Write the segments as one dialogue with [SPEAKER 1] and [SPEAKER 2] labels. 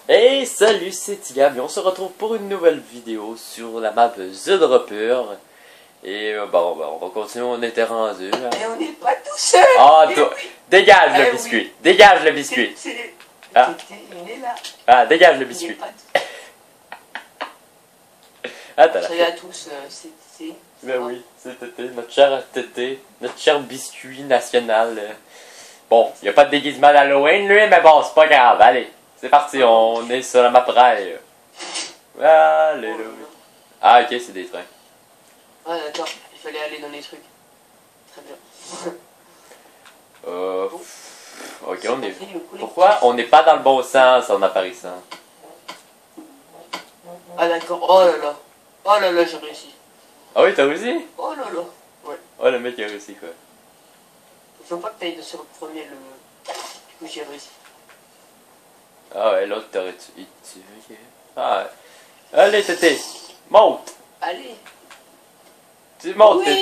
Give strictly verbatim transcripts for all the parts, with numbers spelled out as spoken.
[SPEAKER 1] Hey, salut, c'est Tigab et on se retrouve pour une nouvelle vidéo sur la map The Dropper. Et euh, bon, bah, on va continuer, on était rendu. Hein.
[SPEAKER 2] Et on n'est pas tout seul.
[SPEAKER 1] Ah, toi,
[SPEAKER 2] oui.
[SPEAKER 1] dégage
[SPEAKER 2] Eh
[SPEAKER 1] le
[SPEAKER 2] oui.
[SPEAKER 1] biscuit, dégage le biscuit.
[SPEAKER 2] C'est...
[SPEAKER 1] Ah.
[SPEAKER 2] Il est là.
[SPEAKER 1] Ah, dégage le
[SPEAKER 2] Il est
[SPEAKER 1] biscuit.
[SPEAKER 2] pas tout...
[SPEAKER 1] Attends,
[SPEAKER 2] Salut à tous, euh, c'est... c'est...
[SPEAKER 1] Ben oui, c'est Tété, notre cher Tété, notre cher biscuit national. euh. Bon, il n'y a pas de déguisement d'Halloween lui, mais bon, c'est pas grave, allez. C'est parti, on est sur la map rail. Alléluia. Ah, ok, c'est des trains.
[SPEAKER 2] Ah d'accord, il fallait aller dans les trucs. Très bien.
[SPEAKER 1] Euh... Ok, on est...
[SPEAKER 2] Parti, le collectif.
[SPEAKER 1] Pourquoi on n'est pas dans le bon sens en apparaissant?
[SPEAKER 2] Ah d'accord, oh là là. Oh là là, j'ai réussi.
[SPEAKER 1] Ah oui, t'as réussi?
[SPEAKER 2] Oh là là. Ouais.
[SPEAKER 1] Oh, le mec a réussi, quoi.
[SPEAKER 2] Il faut pas que t'ailles sur le premier, le... Du coup, j'ai réussi.
[SPEAKER 1] Ah ouais, l'autre t'aurait tué. Ok. Ah ouais. Allez, Tété, monte!
[SPEAKER 2] Allez.
[SPEAKER 1] Tu montes, Tété.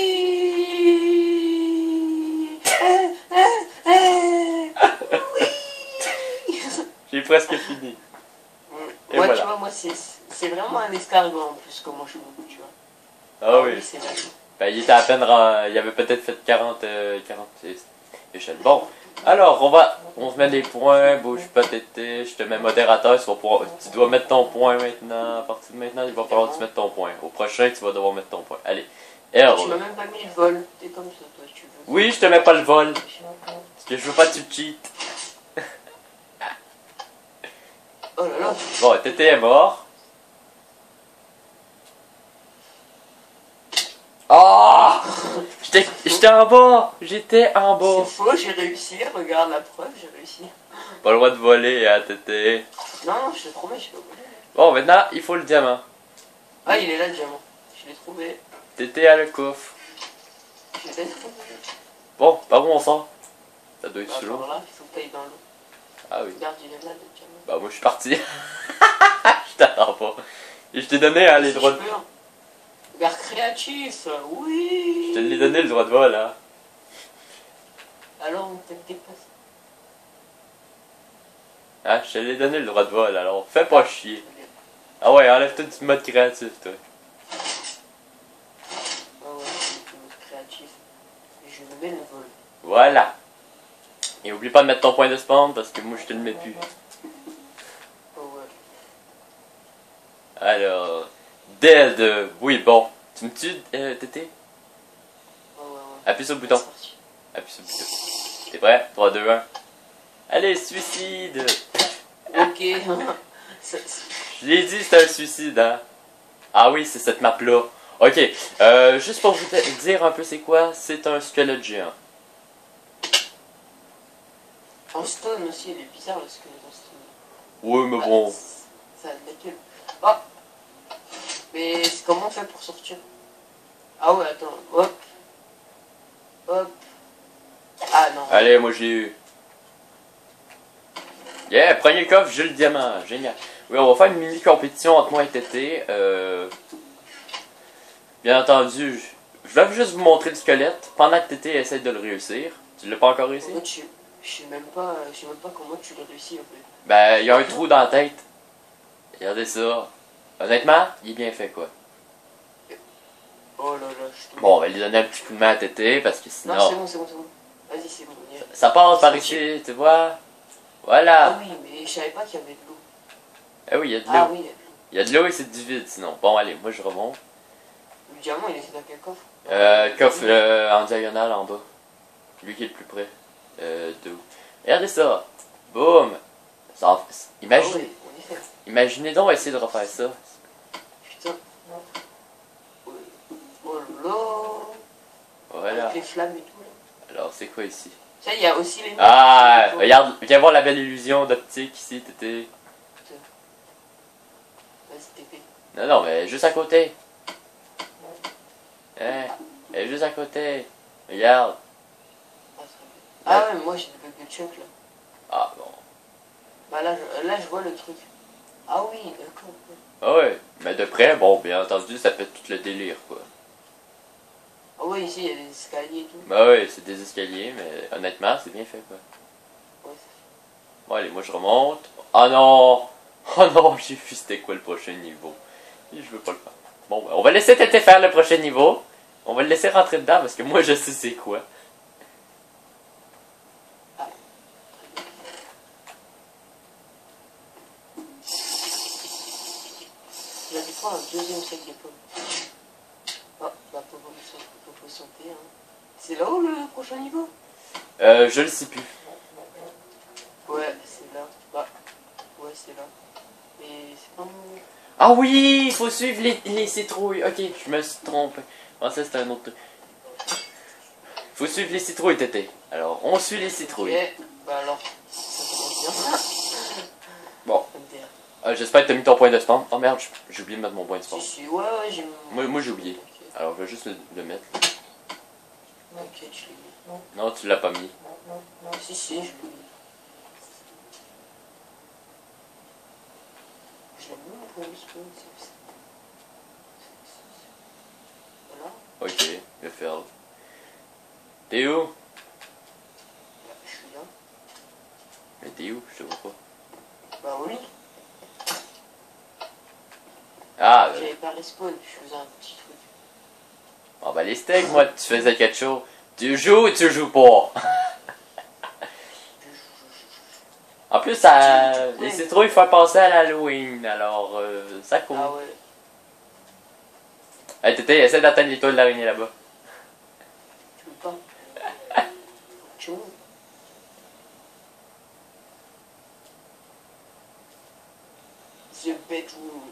[SPEAKER 2] Oui. Eh, eh, eh. Oui.
[SPEAKER 1] J'ai presque fini. Et
[SPEAKER 2] Moi,
[SPEAKER 1] voilà.
[SPEAKER 2] tu vois, moi, c'est c'est vraiment un escargot en plus, comment je me tu vois.
[SPEAKER 1] Ah oui.
[SPEAKER 2] c'est vrai.
[SPEAKER 1] Ben, il était à peine... ren- Il avait peut-être fait quarante, euh, quarante échelles. Bon, alors, on va... On se met les points, bouge pas, Tété. Je te mets modérateur, tu vas pouvoir... Tu dois mettre ton point maintenant. À partir de maintenant, il va falloir que tu mettes ton point. Au prochain, tu vas devoir mettre ton point. Allez. R.
[SPEAKER 2] Tu m'as même pas mis le vol. T'es comme ça, toi, tu veux.
[SPEAKER 1] Oui, je te mets pas le vol. Parce que je veux pas que tu cheats.
[SPEAKER 2] Oh là là.
[SPEAKER 1] Bon, Tété est mort. Oh! J'étais j'étais en bas! J'étais en bas!
[SPEAKER 2] C'est faux, j'ai réussi. Regarde la preuve, j'ai réussi.
[SPEAKER 1] Pas le droit de voler, hein, Tété.
[SPEAKER 2] Non, non, je te promets, je vais voler.
[SPEAKER 1] Bon, maintenant, il faut le diamant.
[SPEAKER 2] Ah, il est là, le diamant. Je l'ai trouvé.
[SPEAKER 1] Tété à le coffre.
[SPEAKER 2] Je l'ai trouvé.
[SPEAKER 1] Bon, par où on sort? Ça doit être
[SPEAKER 2] Ah,
[SPEAKER 1] sous l'eau.
[SPEAKER 2] par là, il faut que t'ailles dans l'eau.
[SPEAKER 1] Ah oui.
[SPEAKER 2] Regarde, il est là, le diamant.
[SPEAKER 1] Bah, moi, je suis parti. Je t'attends pas. Et je t'ai donné, hein, les
[SPEAKER 2] Si
[SPEAKER 1] droits
[SPEAKER 2] je
[SPEAKER 1] de...
[SPEAKER 2] peux, hein. Regarde, créatif. Oui.
[SPEAKER 1] Je te l'ai donné, le droit de vol, hein.
[SPEAKER 2] Alors, on peut te dépasser.
[SPEAKER 1] Hein, je te l'ai donné, le droit de vol, alors fais pas chier. Ah ouais, enlève tout du mode créatif, toi.
[SPEAKER 2] Ah ouais, c'est le mode créatif. Et je me mets le vol.
[SPEAKER 1] Voilà. Et oublie pas de mettre ton point de spawn, parce que moi, je te le mets plus.
[SPEAKER 2] Oh ouais.
[SPEAKER 1] Alors... Dead. euh, Oui, bon. Tu me tues, euh, Tété?
[SPEAKER 2] Oh ouais, ouais.
[SPEAKER 1] Appuie sur le bouton.
[SPEAKER 2] C'est parti.
[SPEAKER 1] Appuie sur le bouton. T'es prêt? trois, deux, un. Allez, suicide!
[SPEAKER 2] Ok. Ça- ça-
[SPEAKER 1] Je l'ai dit, c'est un suicide, hein? Ah oui, c'est cette map-là. Ok, euh, juste pour vous dire un peu c'est quoi, c'est un squelette géant.
[SPEAKER 2] En stone aussi, il est bizarre le squelette en stone.
[SPEAKER 1] Oui, mais
[SPEAKER 2] Ah,
[SPEAKER 1] bon.
[SPEAKER 2] Ça a de la gueule. Ah. Mais c'est comment on fait pour sortir? Ah ouais, attends. Hop. Hop. Ah non.
[SPEAKER 1] Allez, moi j'ai eu. Yeah, premier coffre, j'ai le diamant. Génial. Oui, on va faire une mini compétition entre moi et Tété. Euh... Bien entendu, je je vais juste vous montrer le squelette pendant que Tété essaie de le réussir. Tu l'as pas encore réussi?
[SPEAKER 2] Moi, tu... Je sais même pas, je sais même pas comment tu l'as réussi en fait.
[SPEAKER 1] Ben, il y a un trou dans la tête. Regardez ça. Honnêtement, il est bien fait, quoi.
[SPEAKER 2] Oh là là, je te...
[SPEAKER 1] Bon, on va lui donner un petit coup de main à Tété, parce que sinon...
[SPEAKER 2] Non, c'est bon, c'est bon, c'est bon. Vas-y, c'est bon. viens.
[SPEAKER 1] Ça passe par ici, tu vois?
[SPEAKER 2] Ah
[SPEAKER 1] Voilà.
[SPEAKER 2] oui, mais je savais pas qu'il y avait de l'eau.
[SPEAKER 1] Ah oui, il y a de l'eau.
[SPEAKER 2] Ah oui, il y a de l'eau.
[SPEAKER 1] Il y a de l'eau et c'est du vide, sinon. Bon, allez, moi je remonte.
[SPEAKER 2] Le diamant, il est dans quel coffre?
[SPEAKER 1] Euh, coffre euh, en diagonale en bas. Lui qui est le plus près. Euh, de où? Regardez ça. Boum. Ça, imagine,
[SPEAKER 2] Ah oui, on y fait.
[SPEAKER 1] Imaginez donc essayer de refaire ça.
[SPEAKER 2] Putain. Oh là là.
[SPEAKER 1] Voilà.
[SPEAKER 2] Avec les flammes et tout là.
[SPEAKER 1] Alors, c'est quoi ici?
[SPEAKER 2] Ça, il y a aussi les...
[SPEAKER 1] Ah, regarde, viens voir la belle illusion d'optique ici, Tété.
[SPEAKER 2] Vas-y, Tété.
[SPEAKER 1] Non, non, mais juste à côté. Hein, elle est juste à côté. Regarde.
[SPEAKER 2] Ah ouais, mais moi j'ai le bug de Chuck là.
[SPEAKER 1] Ah, bon.
[SPEAKER 2] Bah là je, là, je vois le truc. Ah oui, d'accord.
[SPEAKER 1] Ah ouais, mais de près, bon, bien entendu, ça fait tout le délire, quoi.
[SPEAKER 2] Ah ouais, ici il y a des escaliers et tout.
[SPEAKER 1] Bah ouais, c'est des escaliers, mais honnêtement, c'est bien fait, quoi.
[SPEAKER 2] Ouais.
[SPEAKER 1] Bon, allez, moi je remonte. Ah non! Oh non, j'ai vu c'était quoi le prochain niveau. Et je veux pas le faire. Bon, ben, on va laisser Tété faire le prochain niveau. On va le laisser rentrer dedans parce que moi je sais c'est quoi.
[SPEAKER 2] Il y a des fois un deuxième sac de pommes. Oh, la pomme faut santé. Hein. C'est là-haut le prochain niveau?
[SPEAKER 1] Euh, je le sais plus.
[SPEAKER 2] Ouais, c'est là. Bah, ouais, c'est là. Mais c'est pas mon...
[SPEAKER 1] Ah oui, il faut suivre les, les citrouilles. Ok, je me suis trompé. Ah, ça c'était un autre truc. Faut suivre les citrouilles, Tété. Alors, on suit les citrouilles.
[SPEAKER 2] Ok, bah alors, ça commence bien.
[SPEAKER 1] Bon. Euh, J'espère que t'as mis ton point de spawn. Oh merde, j'ai oublié de mettre mon point de spawn.
[SPEAKER 2] Si, si, ouais, ouais, j'ai...
[SPEAKER 1] Moi, moi j'ai oublié.
[SPEAKER 2] Okay.
[SPEAKER 1] Alors, je vais juste le, le mettre.
[SPEAKER 2] Ok, je l'ai mis.
[SPEAKER 1] Non, tu l'as pas mis.
[SPEAKER 2] Si, si, je l'ai mis. Je l'ai mis mon point de spawn, c'est ça. Voilà.
[SPEAKER 1] Ok, le faire. T'es où?
[SPEAKER 2] Bah, je suis là.
[SPEAKER 1] Mais t'es où? Je te vois pas.
[SPEAKER 2] Bah oui.
[SPEAKER 1] Ah, euh...
[SPEAKER 2] J'avais pas respawn, je faisais un petit truc.
[SPEAKER 1] Oh bah les steaks, moi, tu faisais quelque chose. Tu joues ou tu joues pas? En plus, ça, les citrouilles font penser à l'Halloween, alors euh, ça court.
[SPEAKER 2] Ah ouais.
[SPEAKER 1] Hey Tété, essaie d'atteindre l'étoile d'araignée là-bas.
[SPEAKER 2] Tu peux pas. Tu vois. The bedroom.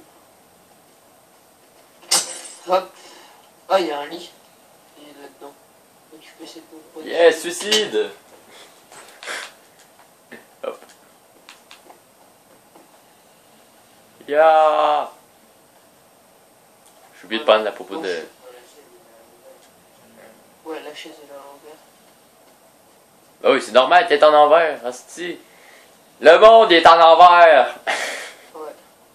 [SPEAKER 2] Hop. Ah, il y a un lit. Il est là-dedans. Donc tu peux essayer de me prendre.
[SPEAKER 1] Yes, suicide! Hop. Ya! J'ai oublié de prendre la propos de...
[SPEAKER 2] Ouais, la chaise est là à l'envers.
[SPEAKER 1] Bah oui, c'est normal, t'es en envers, hostie. Le monde est en envers!
[SPEAKER 2] Ouais.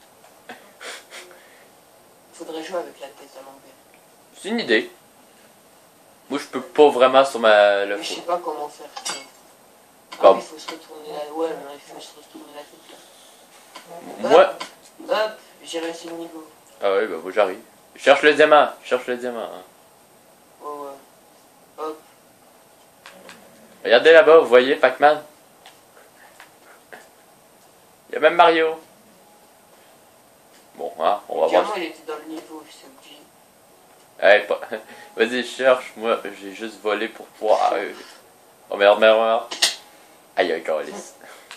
[SPEAKER 2] Faudrait jouer avec la tête à l'envers.
[SPEAKER 1] C'est une idée. Moi, je peux pas vraiment sur ma... Le
[SPEAKER 2] Mais je sais pas comment faire. Tu vois. Ah
[SPEAKER 1] Bon.
[SPEAKER 2] oui, il faut se retourner la... Ouais, mais il faut se retourner la tête là.
[SPEAKER 1] Moi...
[SPEAKER 2] Hop, hop, j'ai réussi le niveau.
[SPEAKER 1] Ah oui, bah moi j'arrive. Je cherche le diamant, je cherche le diamant. Hein.
[SPEAKER 2] Ouais, ouais. Hop.
[SPEAKER 1] Regardez là-bas, vous voyez Pac-Man? Il y a même Mario. Bon, hein, on va
[SPEAKER 2] Tiens,
[SPEAKER 1] voir.
[SPEAKER 2] moi, il était dans le niveau, je sais oublié.
[SPEAKER 1] Hey, pas... Vas-y, cherche, moi j'ai juste volé pour pouvoir... euh, Oh merde, merde, merde. Aïe, aïe, calice.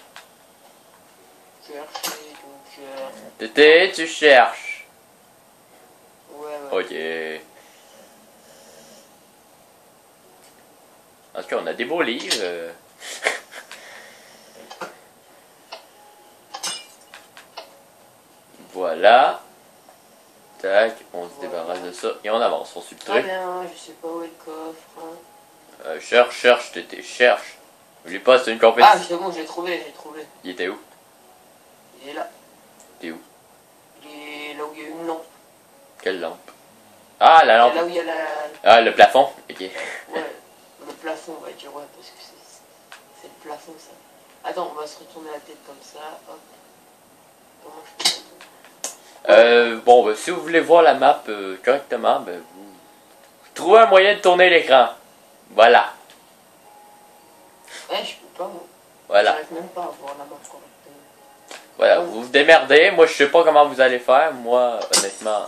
[SPEAKER 2] Chercher, donc... Euh...
[SPEAKER 1] Tété, tu cherches.
[SPEAKER 2] Ouais, ouais.
[SPEAKER 1] Ok. En tout cas, on a des beaux livres. euh. Voilà. Tac, on se débarrasse de ça et on avance, on suit le
[SPEAKER 2] Très
[SPEAKER 1] truc.
[SPEAKER 2] bien, je sais pas où est le coffre. Hein.
[SPEAKER 1] Euh, cherche, cherche, Tété, cherche. N'oublie pas, c'est une
[SPEAKER 2] Ah,
[SPEAKER 1] compétition.
[SPEAKER 2] c'est bon, j'ai trouvé, j'ai trouvé.
[SPEAKER 1] Il était où?
[SPEAKER 2] Il est là.
[SPEAKER 1] T'es où?
[SPEAKER 2] Il est là où il y a une lampe.
[SPEAKER 1] Quelle lampe? Ah, la lampe.
[SPEAKER 2] Là où il y a la...
[SPEAKER 1] Ah, le plafond. Ok.
[SPEAKER 2] Ouais, le plafond, on va dire, ouais, parce que c'est c'est le plafond, ça. Attends, on va se retourner la tête comme ça, hop. Comment je peux faire ça?
[SPEAKER 1] Euh, bon, bah, si vous voulez voir la map euh, correctement, ben, vous trouvez un moyen de tourner l'écran. Voilà.
[SPEAKER 2] Eh, je peux pas, moi.
[SPEAKER 1] Voilà.
[SPEAKER 2] J'arrive même pas à voir la map correctement.
[SPEAKER 1] Voilà, vous vous démerdez. Moi, je sais pas comment vous allez faire. Moi, honnêtement.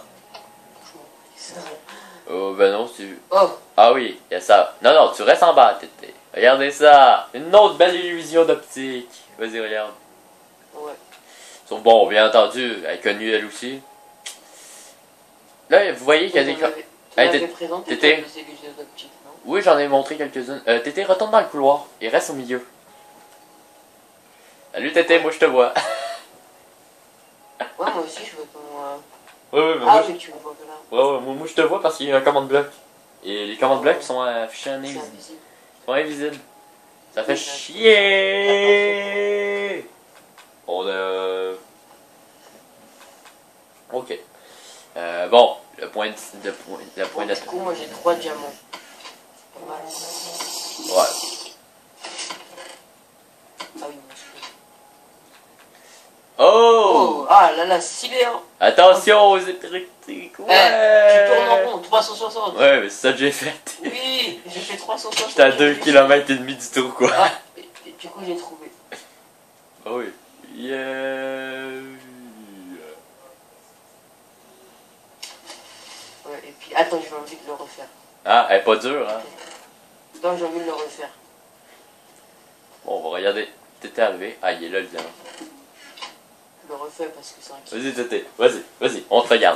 [SPEAKER 1] Oh, ben non, c'est...
[SPEAKER 2] Oh,
[SPEAKER 1] Ah oui, il y a ça. Non, non, tu restes en bas, Tété. Regardez ça. Une autre belle illusion d'optique. Vas-y, regarde.
[SPEAKER 2] ouais.
[SPEAKER 1] Sauf bon, bien entendu, elle est connue elle aussi. Là, vous voyez qu'il y a des...
[SPEAKER 2] Tu m'avais
[SPEAKER 1] Hey,
[SPEAKER 2] tu
[SPEAKER 1] t'es-
[SPEAKER 2] m'avais présenté
[SPEAKER 1] t'étais-
[SPEAKER 2] toi, les illusions d'optique, non?
[SPEAKER 1] Oui, j'en ai montré quelques-unes. Euh, Tété, retourne dans le couloir et reste au milieu. Salut Tété, moi je te vois.
[SPEAKER 2] Ouais, moi aussi, je veux ton... Euh...
[SPEAKER 1] Ouais, ouais, mais
[SPEAKER 2] Ah
[SPEAKER 1] moi,
[SPEAKER 2] oui, tu me vois que là.
[SPEAKER 1] je... ouais, ouais, moi, moi, je te vois parce qu'il y a un commande bloc. Et les commandes blocs sont affichés en
[SPEAKER 2] Je suis
[SPEAKER 1] invisible.
[SPEAKER 2] invisible.
[SPEAKER 1] Sont invisibles. Ça fait
[SPEAKER 2] Oui,
[SPEAKER 1] chier. On a... Ok. Euh, bon, le point de... Le point, le point
[SPEAKER 2] Bon,
[SPEAKER 1] de...
[SPEAKER 2] du coup, moi, j'ai trois diamants. C'est pas mal.
[SPEAKER 1] Ouais.
[SPEAKER 2] Ah oui, moi, je peux.
[SPEAKER 1] Oh!
[SPEAKER 2] Oh, Ah là là, stylé, hein.
[SPEAKER 1] Attention aux électriques. Ouais.
[SPEAKER 2] Eh, tu tournes en rond, trois cent soixante.
[SPEAKER 1] Ouais, mais c'est ça que j'ai fait.
[SPEAKER 2] Oui, j'ai fait trois cent soixante.
[SPEAKER 1] J'étais à deux kilomètres et demi du trou, quoi.
[SPEAKER 2] Ah, et, et du coup, j'ai trouvé.
[SPEAKER 1] Ah oui. Yeah.
[SPEAKER 2] Ouais, et puis, attends, j'ai envie de le refaire.
[SPEAKER 1] Ah, elle est pas dure, hein.
[SPEAKER 2] Attends, j'ai envie de le refaire.
[SPEAKER 1] Bon, on va regarder. T'étais arrivé. Ah, il est là, le diamant.
[SPEAKER 2] Je le refais parce que c'est un kiff.
[SPEAKER 1] Vas-y, Tété. Vas-y, vas-y. On te regarde.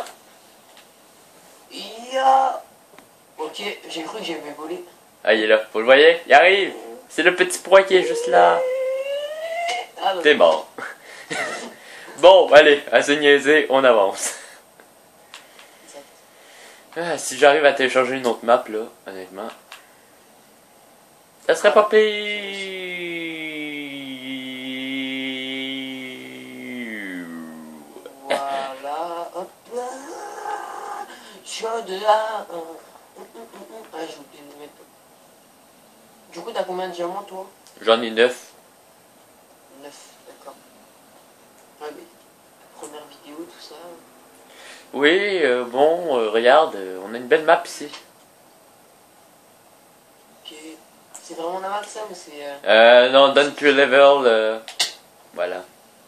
[SPEAKER 2] Ya. Ok, j'ai cru que j'avais volé.
[SPEAKER 1] Ah, il est là. Vous le voyez? Il arrive. C'est le petit point qui est juste là.
[SPEAKER 2] Ah, bah,
[SPEAKER 1] T'es mort. Bon, allez, assez niaisé, on avance.
[SPEAKER 2] exact.
[SPEAKER 1] Ah, si j'arrive à télécharger une autre map, là, honnêtement, ça serait pas pire.
[SPEAKER 2] Voilà, hop là. Chaud de là. Ah, j'ai oublié de mettre. Du coup, t'as combien de diamants, toi?
[SPEAKER 1] J'en ai neuf.
[SPEAKER 2] neuf, d'accord. Ah, mais première vidéo, tout ça.
[SPEAKER 1] Oui, euh, bon, euh, regarde, euh, on a une belle map ici.
[SPEAKER 2] Ok. C'est vraiment la map, ça, ou c'est. Euh...
[SPEAKER 1] Euh, non, donne plus level, euh, voilà.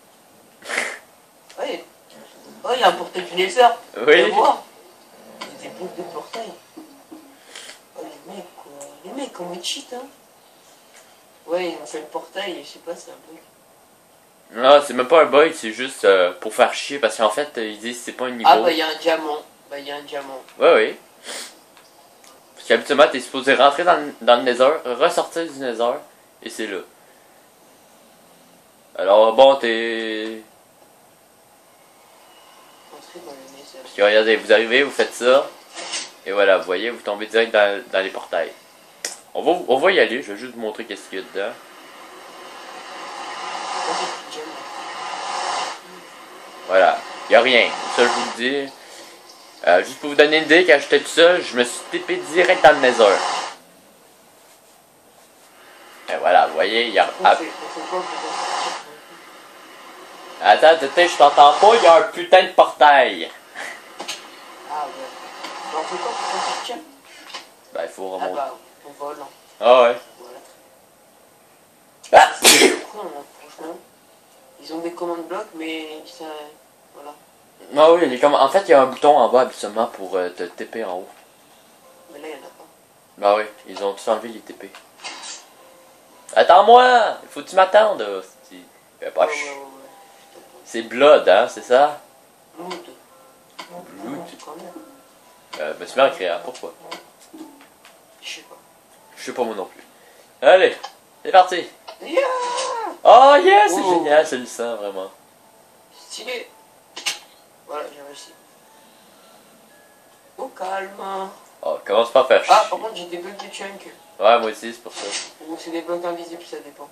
[SPEAKER 2] Ouais. Oh, il y a un portail du laser.
[SPEAKER 1] Oui.
[SPEAKER 2] Voir. Des bouts de portail. Oh, les mecs, quoi. Les mecs, comment ils cheat, hein. Ouais, ils ont fait le portail, et je sais pas, c'est un bug.
[SPEAKER 1] Non, c'est même pas un bug, c'est juste euh, pour faire chier, parce qu'en fait, euh, ils disent que c'est pas un niveau.
[SPEAKER 2] Ah, bah, il y a un diamant. Bah, il y a un diamant.
[SPEAKER 1] Ouais, oui. Parce qu'habituellement, t'es supposé rentrer dans, le- dans le Nether, ressortir du Nether, et c'est là. Alors, bon, t'es...
[SPEAKER 2] Entrer dans le laser.
[SPEAKER 1] Parce que regardez, vous arrivez, vous faites ça, et voilà, vous voyez, vous tombez direct dans, dans les portails. On va, on va y aller, je vais juste vous montrer qu'est-ce qu'il y a dedans.
[SPEAKER 2] Ça, c'est le diamant.
[SPEAKER 1] Voilà, il a rien, ça je vous le dis. Euh, juste pour vous donner une idée, quand j'étais tout seul, je me suis tapé direct dans le Nether. Et voilà, vous voyez, il y a...
[SPEAKER 2] On
[SPEAKER 1] Ah,
[SPEAKER 2] fait, on fait quoi pour sortir?
[SPEAKER 1] attends, Tété, je t'entends pas, il y a un putain de portail.
[SPEAKER 2] Ah, ouais. Bah, on fait quoi pour s'en sortir?
[SPEAKER 1] Ben, il faut
[SPEAKER 2] Ah,
[SPEAKER 1] remonter.
[SPEAKER 2] bah, on vole. Hein.
[SPEAKER 1] Ah ouais.
[SPEAKER 2] Voilà.
[SPEAKER 1] Ah!
[SPEAKER 2] C'est con, hein, franchement. Ils ont des commandes blocs, mais ça. Voilà.
[SPEAKER 1] Ah oui, les comm- en fait, il y a un bouton en bas habituellement pour euh, te T P en haut.
[SPEAKER 2] Mais là, il y en a pas.
[SPEAKER 1] Bah oui, ils ont tous enlevé les T P. Attends-moi! Il faut que tu m'attendes, hostie. Fais pas
[SPEAKER 2] Ouais,
[SPEAKER 1] ch-
[SPEAKER 2] ouais, ouais, ouais.
[SPEAKER 1] C'est Blood, hein, c'est ça?
[SPEAKER 2] Blood.
[SPEAKER 1] Blood.
[SPEAKER 2] Quand même.
[SPEAKER 1] Euh, je me suis mis à créer, pourquoi?
[SPEAKER 2] Je sais pas.
[SPEAKER 1] Je sais pas moi non plus. Allez, c'est parti!
[SPEAKER 2] Yeah!
[SPEAKER 1] Oh yeah, c'est
[SPEAKER 2] Oh.
[SPEAKER 1] génial, c'est le sang, vraiment.
[SPEAKER 2] Stylé. Voilà, j'ai réussi. Au calme.
[SPEAKER 1] Oh, commence pas à faire chier.
[SPEAKER 2] Ah, par contre, j'ai des bugs de chunk.
[SPEAKER 1] Ouais, moi aussi, c'est pour ça.
[SPEAKER 2] Ou c'est des bugs invisibles, ça dépend.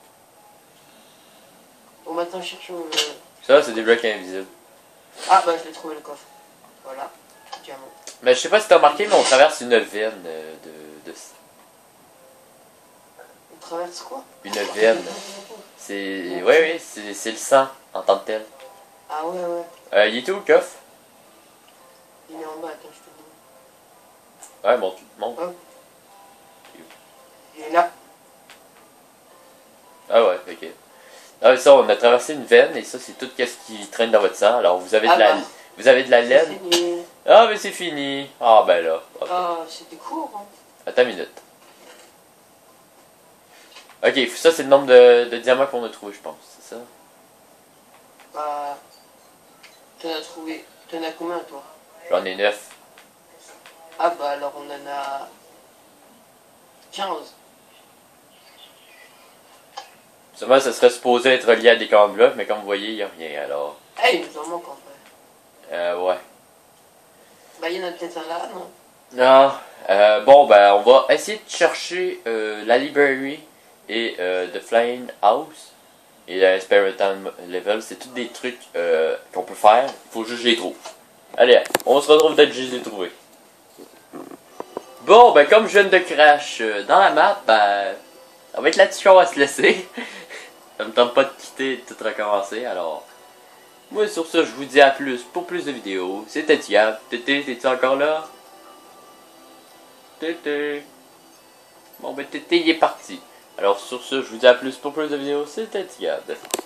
[SPEAKER 2] Bon, maintenant, cherchons. Euh...
[SPEAKER 1] Ça, c'est des blocs invisibles.
[SPEAKER 2] Ah, bah, je l'ai trouvé le coffre. Voilà. Diamant.
[SPEAKER 1] Mais je sais pas si t'as remarqué, mais on traverse une veine euh, de, de...
[SPEAKER 2] On traverse quoi?
[SPEAKER 1] Une veine. C'est... Ouais, oui, c'est c'est le sang, en tant que tel.
[SPEAKER 2] Ah, ouais, ouais.
[SPEAKER 1] Euh, il est où, le coffre?
[SPEAKER 2] Il est en bas, attends, je te dis.
[SPEAKER 1] Ouais, monte, monte.
[SPEAKER 2] Il est là.
[SPEAKER 1] Ah ouais, ok. Ah, ça, on a traversé une veine, et ça, c'est tout ce qui traîne dans votre sang. Alors, vous avez de
[SPEAKER 2] Ah
[SPEAKER 1] la...
[SPEAKER 2] bah.
[SPEAKER 1] Vous avez de la
[SPEAKER 2] C'est
[SPEAKER 1] laine.
[SPEAKER 2] fini.
[SPEAKER 1] Ah, mais c'est fini. Ah, ben là. Ok.
[SPEAKER 2] Ah, c'était court, hein.
[SPEAKER 1] Attends une minute. Ok, ça, c'est le nombre de, de diamants qu'on a trouvé, je pense. C'est ça?
[SPEAKER 2] Bah. T'en as trouvé. T'en as combien, toi?
[SPEAKER 1] J'en ai neuf.
[SPEAKER 2] Ah, bah, alors on en a. quinze.
[SPEAKER 1] Seulement, ça serait supposé être lié à des camps de blocs, mais comme vous voyez, il n'y a rien, alors.
[SPEAKER 2] Eh, il nous en manque en vrai.
[SPEAKER 1] Euh, ouais.
[SPEAKER 2] Bah, il y en a peut-être un là, non?
[SPEAKER 1] Non. Euh, bon, ben, on va essayer de chercher euh, la library et euh, The Flying House et la Experimental Level. C'est tous des trucs euh, qu'on peut faire. Il faut juste que je les trouve. Allez, on se retrouve dès que je les ai trouvés. Bon, ben, comme je viens de crash euh, dans la map, ben, ça va être là-dessus qu'on va se laisser. Ça me tente pas de quitter et de tout recommencer, alors. Moi, sur ça, je vous dis à plus pour plus de vidéos. C'était Tiaf. Tété, t'es-tu encore là? Tété. Bon, ben, Tété, il est parti. Alors, sur ce, je vous dis à plus pour plus de vidéos. C'était Tiaf.